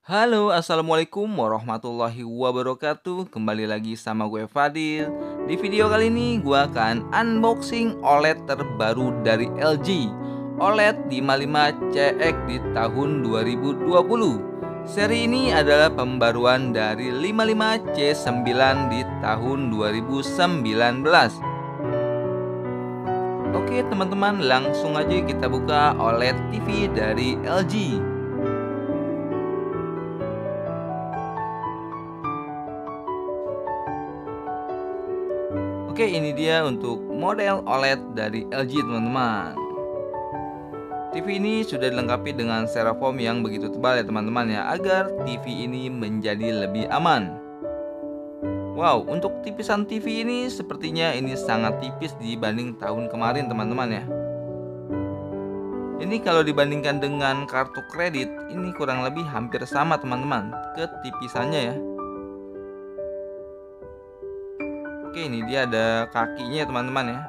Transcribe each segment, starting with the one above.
Halo, assalamualaikum warahmatullahi wabarakatuh. Kembali lagi sama gue Fadil. Di video kali ini gue akan unboxing OLED terbaru dari LG, OLED 55 CX di tahun 2020. Seri ini adalah pembaruan dari 55C9 di tahun 2019. Oke teman-teman, langsung aja kita buka OLED TV dari LG. Oke, ini dia untuk model OLED dari LG teman-teman. TV ini sudah dilengkapi dengan styrofoam yang begitu tebal ya teman-teman ya, agar TV ini menjadi lebih aman. Wow, untuk tipisan TV ini sepertinya ini sangat tipis dibanding tahun kemarin teman-teman ya. Ini kalau dibandingkan dengan kartu kredit, ini kurang lebih hampir sama teman-teman ketipisannya ya. Oke, ini dia ada kakinya ya teman-teman ya.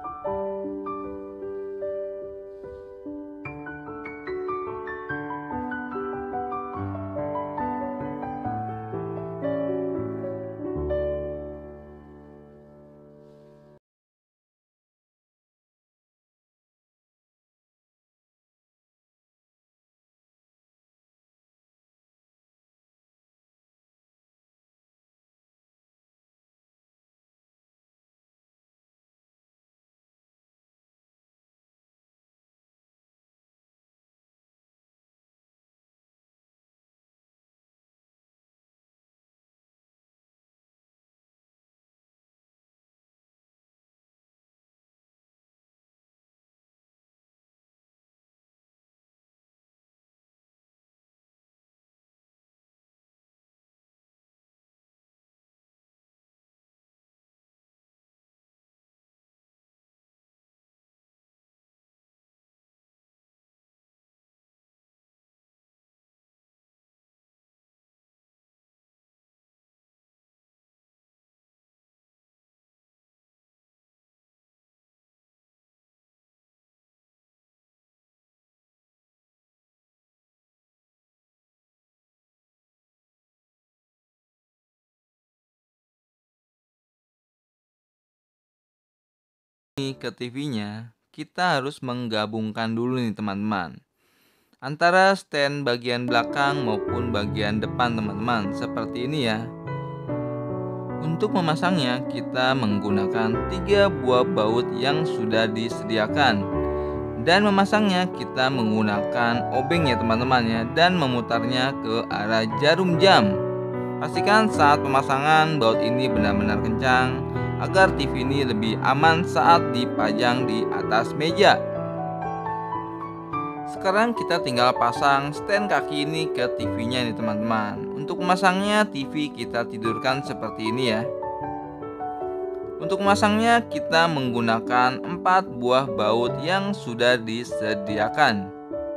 Ini ke TV-nya, kita harus menggabungkan dulu nih teman-teman, antara stand bagian belakang maupun bagian depan teman-teman, seperti ini ya. Untuk memasangnya, kita menggunakan 3 buah baut yang sudah disediakan. Dan memasangnya kita menggunakan obeng ya teman-teman ya, dan memutarnya ke arah jarum jam. Pastikan saat pemasangan baut ini benar-benar kencang agar TV ini lebih aman saat dipajang di atas meja. Sekarang kita tinggal pasang stand kaki ini ke TV-nya nih teman-teman. Untuk memasangnya, TV kita tidurkan seperti ini ya. Untuk memasangnya kita menggunakan 4 buah baut yang sudah disediakan.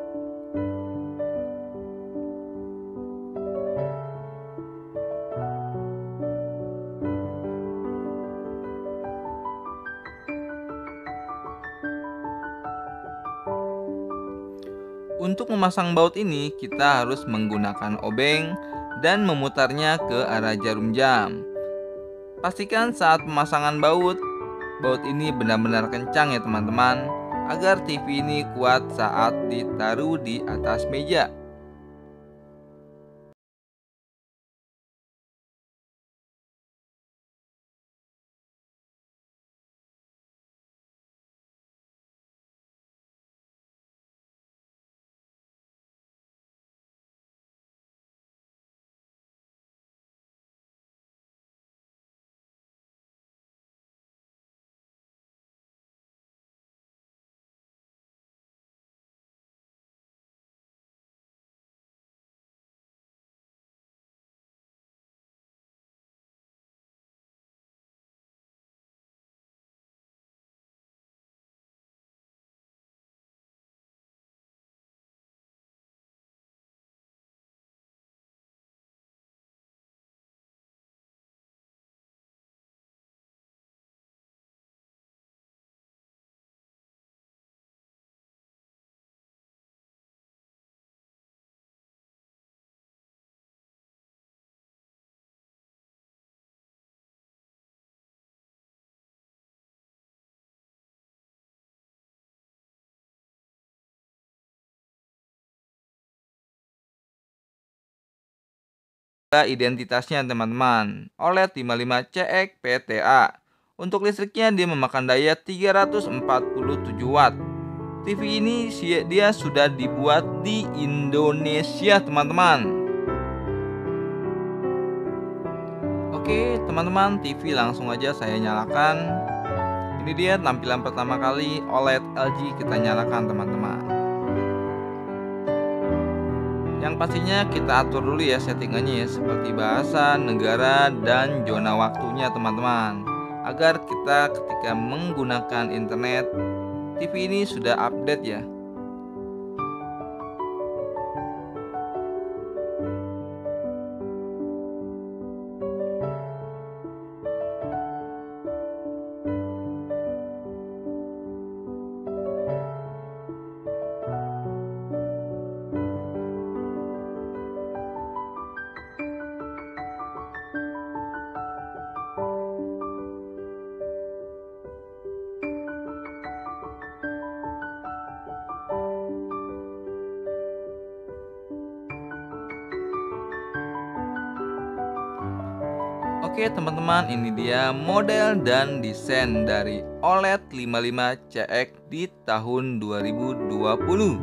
Untuk memasang baut ini kita harus menggunakan obeng dan memutarnya ke arah jarum jam. Pastikan saat pemasangan baut ini benar-benar kencang ya teman-teman, agar TV ini kuat saat ditaruh di atas meja. identitasnya teman-teman, OLED 55CX PTA. Untuk listriknya dia memakan daya 347 watt. TV ini dia sudah dibuat di Indonesia teman-teman. Oke teman-teman, TV langsung aja saya nyalakan. Ini dia tampilan pertama kali OLED LG kita nyalakan teman-teman. Yang pastinya kita atur dulu ya settingannya ya, seperti bahasa, negara, dan zona waktunya teman-teman, agar kita ketika menggunakan internet TV ini sudah update ya. Oke teman-teman, ini dia model dan desain dari OLED 55CX di tahun 2020.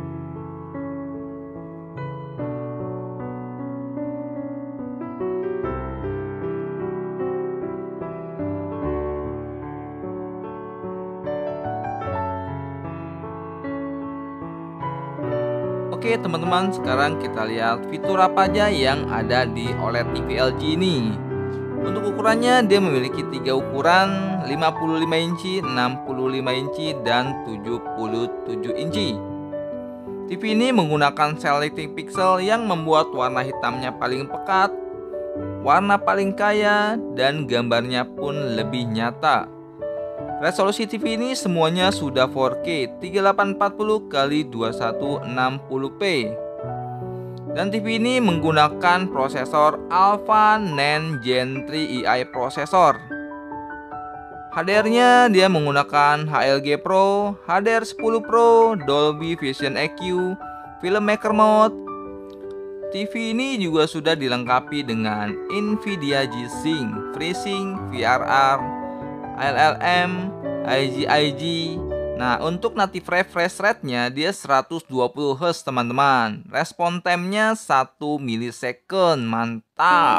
Oke teman-teman, sekarang kita lihat fitur apa aja yang ada di OLED TV LG ini. Untuk ukurannya dia memiliki 3 ukuran, 55 inci, 65 inci, dan 77 inci. TV ini menggunakan selecting pixel yang membuat warna hitamnya paling pekat, warna paling kaya, dan gambarnya pun lebih nyata. Resolusi TV ini semuanya sudah 4K 3840 x 2160p. Dan TV ini menggunakan prosesor Alpha Nen Gen 3 AI prosesor. HDR-nya dia menggunakan HLG Pro, HDR10 Pro, Dolby Vision EQ, Filmmaker Mode. TV ini juga sudah dilengkapi dengan Nvidia G-Sync, FreeSync, VRR, LLM, IGIG. Nah, untuk native refresh rate-nya dia 120 Hz teman-teman. Respon time-nya 1 millisecond. Mantap.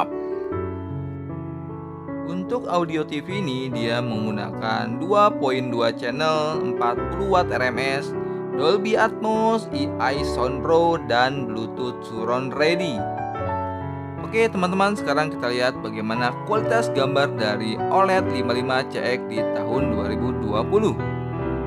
Untuk audio TV ini dia menggunakan 2.2 channel, 40 watt RMS, Dolby Atmos, AI Sound Pro, dan Bluetooth Surround Ready. Oke teman-teman, sekarang kita lihat bagaimana kualitas gambar dari OLED 55CX di tahun 2020.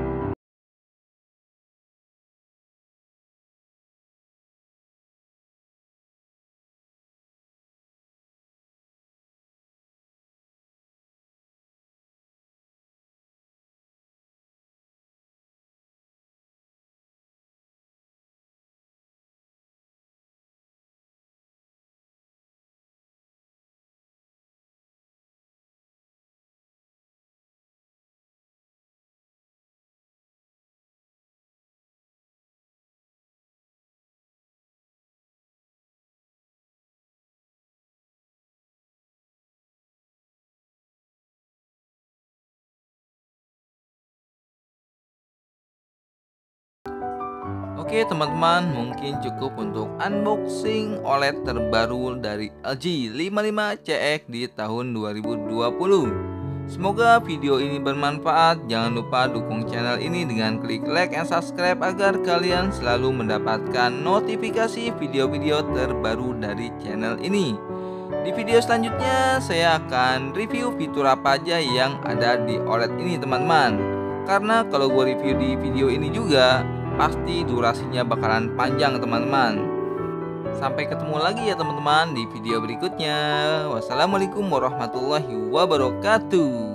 Oke teman-teman, mungkin cukup untuk unboxing OLED terbaru dari LG 55CX di tahun 2020. Semoga video ini bermanfaat. Jangan lupa dukung channel ini dengan klik like and subscribe agar kalian selalu mendapatkan notifikasi video-video terbaru dari channel ini. Di video selanjutnya saya akan review fitur apa aja yang ada di OLED ini teman-teman. Karena kalau gue review di video ini juga pasti durasinya bakalan panjang teman-teman. Sampai ketemu lagi ya teman-teman di video berikutnya. Wassalamualaikum warahmatullahi wabarakatuh.